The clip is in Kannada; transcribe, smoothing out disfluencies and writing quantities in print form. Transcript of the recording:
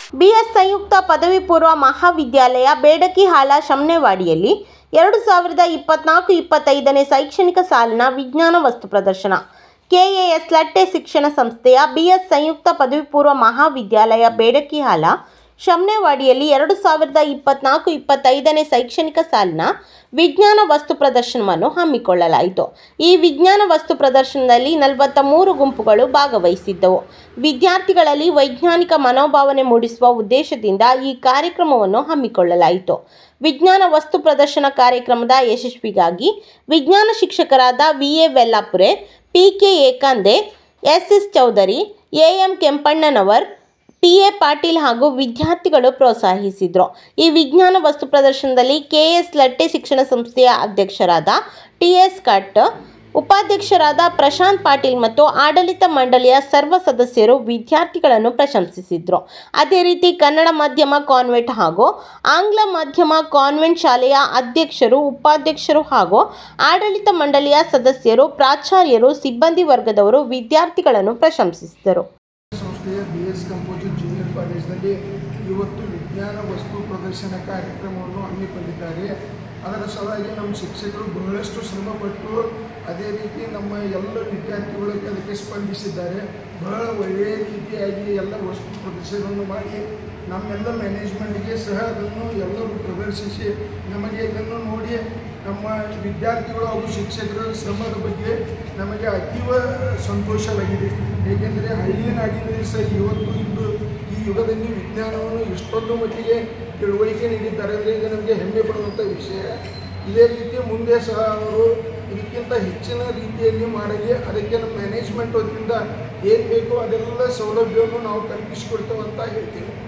BS ಸಂಯುಕ್ತ ಪದವಿ ಪೂರ್ವ ಮಹಾವಿದ್ಯಾಲಯ ಬೇಡಕಿಹಾಳ ಶಮ್ನೇವಾಡಿಯಲ್ಲಿ 2024-25ನೇ ಶೈಕ್ಷಣಿಕ ಸಾಲಿನ ವಿಜ್ಞಾನ ವಸ್ತು ಪ್ರದರ್ಶನ. KAS ಲಟ್ಟೆ ಶಿಕ್ಷಣ ಸಂಸ್ಥೆಯ BS ಸಂಯುಕ್ತ ಪದವಿ ಪೂರ್ವ ಮಹಾವಿದ್ಯಾಲಯ ಬೇಡಕಿಹಾಳ ಶಮ್ನೇವಾಡಿಯಲ್ಲಿ 2024-25ನೇ ಶೈಕ್ಷಣಿಕ ಸಾಲಿನ ವಿಜ್ಞಾನ ವಸ್ತು ಪ್ರದರ್ಶನವನ್ನು ಹಮ್ಮಿಕೊಳ್ಳಲಾಯಿತು. ಈ ವಿಜ್ಞಾನ ವಸ್ತು ಪ್ರದರ್ಶನದಲ್ಲಿ 43 ಗುಂಪುಗಳು ಭಾಗವಹಿಸಿದ್ದವು. ವಿದ್ಯಾರ್ಥಿಗಳಲ್ಲಿ ವೈಜ್ಞಾನಿಕ ಮನೋಭಾವನೆ ಮೂಡಿಸುವ ಉದ್ದೇಶದಿಂದ ಈ ಕಾರ್ಯಕ್ರಮವನ್ನು ಹಮ್ಮಿಕೊಳ್ಳಲಾಯಿತು. ವಿಜ್ಞಾನ ವಸ್ತು ಪ್ರದರ್ಶನ ಕಾರ್ಯಕ್ರಮದ ಯಶಸ್ವಿಗಾಗಿ ವಿಜ್ಞಾನ ಶಿಕ್ಷಕರಾದ VA ವೆಲ್ಲಾಪುರೆ, PK ಏಕಾಂದೆ, SS Chaudhary, AM ಕೆಂಪಣ್ಣನವರ್, PA Patil ಹಾಗೂ ವಿದ್ಯಾರ್ಥಿಗಳು ಪ್ರೋತ್ಸಾಹಿಸಿದರು. ಈ ವಿಜ್ಞಾನ ವಸ್ತು ಪ್ರದರ್ಶನದಲ್ಲಿ KS ಲಟ್ಟೆ ಶಿಕ್ಷಣ ಸಂಸ್ಥೆಯ ಅಧ್ಯಕ್ಷರಾದ TS ಕಟ್, ಉಪಾಧ್ಯಕ್ಷರಾದ ಪ್ರಶಾಂತ್ ಪಾಟೀಲ್ ಮತ್ತು ಆಡಳಿತ ಮಂಡಳಿಯ ಸರ್ವ ಸದಸ್ಯರು ವಿದ್ಯಾರ್ಥಿಗಳನ್ನು ಪ್ರಶಂಸಿಸಿದರು. ಅದೇ ರೀತಿ ಕನ್ನಡ ಮಾಧ್ಯಮ ಕಾನ್ವೆಂಟ್ ಹಾಗೂ ಆಂಗ್ಲ ಮಾಧ್ಯಮ ಕಾನ್ವೆಂಟ್ ಶಾಲೆಯ ಅಧ್ಯಕ್ಷರು, ಉಪಾಧ್ಯಕ್ಷರು ಹಾಗೂ ಆಡಳಿತ ಮಂಡಳಿಯ ಸದಸ್ಯರು, ಪ್ರಾಚಾರ್ಯರು, ಸಿಬ್ಬಂದಿ ವರ್ಗದವರು ವಿದ್ಯಾರ್ಥಿಗಳನ್ನು ಪ್ರಶಂಸಿಸಿದರು. BS ಕಂಪೋಸಿಟ್ ಜೂನಿಯರ್ ಕಾಲೇಜಿನಲ್ಲಿ ಇವತ್ತು ವಿಜ್ಞಾನ ವಸ್ತು ಪ್ರದರ್ಶನ ಕಾರ್ಯಕ್ರಮವನ್ನು ಹಮ್ಮಿಕೊಂಡಿದ್ದಾರೆ. ಅದರ ಸಲುವಾಗಿ ನಮ್ಮ ಶಿಕ್ಷಕರು ಬಹಳಷ್ಟು ಶ್ರಮಪಟ್ಟು ಅದೇ ರೀತಿ ನಮ್ಮ ಎಲ್ಲ ವಿದ್ಯಾರ್ಥಿಗಳು ಅದಕ್ಕೆ ಸ್ಪಂದಿಸಿದ್ದಾರೆ. ಬಹಳ ಒಳ್ಳೆಯ ರೀತಿಯಾಗಿ ಎಲ್ಲ ವಸ್ತು ಪ್ರದರ್ಶನವನ್ನು ಮಾಡಿ ನಮ್ಮೆಲ್ಲ ಮ್ಯಾನೇಜ್ಮೆಂಟ್ಗೆ ಸಹ ಅದನ್ನು ಎಲ್ಲರೂ ಪ್ರದರ್ಶಿಸಿ ನಮಗೆ ಇದನ್ನು ನೋಡಿ ನಮ್ಮ ವಿದ್ಯಾರ್ಥಿಗಳು ಹಾಗೂ ಶಿಕ್ಷಕರ ಶ್ರಮದ ಬಗ್ಗೆ ನಮಗೆ ಅತೀವ ಸಂತೋಷವಾಗಿದೆ. ಏಕೆಂದರೆ ಹಳ್ಳಿಯ ನಾಡಿನಲ್ಲಿ ಸಹ ಇವತ್ತು ಈ ಯುಗದಲ್ಲಿ ವಿಜ್ಞಾನವನ್ನು ಇಷ್ಟೊಂದು ಮಟ್ಟಿಗೆ ತಿಳುವಳಿಕೆ ನೀಡಿದ್ದಾರೆ ಅಂದರೆ ಇದು ನಮಗೆ ಹೆಮ್ಮೆ ಪಡುವಂಥ ವಿಷಯ. ಇದೇ ರೀತಿ ಮುಂದೆ ಸಹ ಅವರು ಇದಕ್ಕಿಂತ ಹೆಚ್ಚಿನ ರೀತಿಯಲ್ಲಿ ಮಾಡಲಿ, ಅದಕ್ಕೆ ನಮ್ಮ ಮ್ಯಾನೇಜ್ಮೆಂಟ್ ವತಿಯಿಂದ ಏನು ಬೇಕೋ ಅದೆಲ್ಲ ಸೌಲಭ್ಯವನ್ನು ನಾವು ಕಲ್ಪಿಸಿಕೊಡ್ತೇವೆ ಅಂತ ಹೇಳ್ತೀವಿ.